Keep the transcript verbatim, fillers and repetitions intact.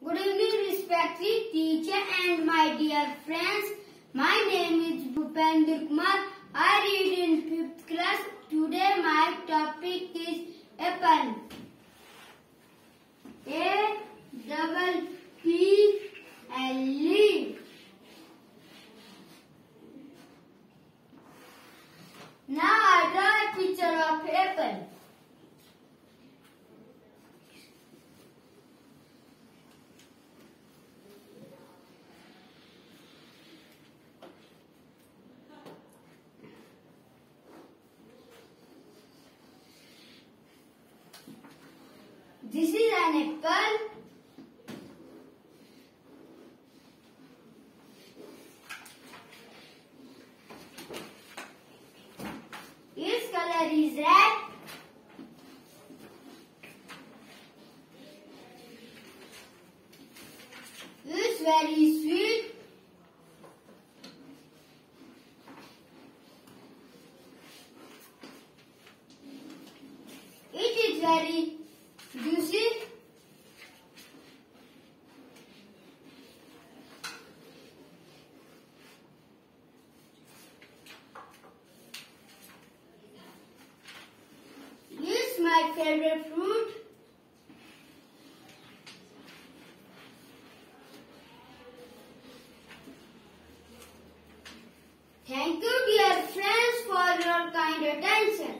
Good evening, respected teacher and my dear friends. My name is Bhupender. I read in fifth class. Today my topic is apple. A double P L E. Now I draw a picture of apple. This is an apple. Its color is red. It's very sweet. It is very juicy. It's my favorite fruit. Thank you, dear friends, for your kind attention.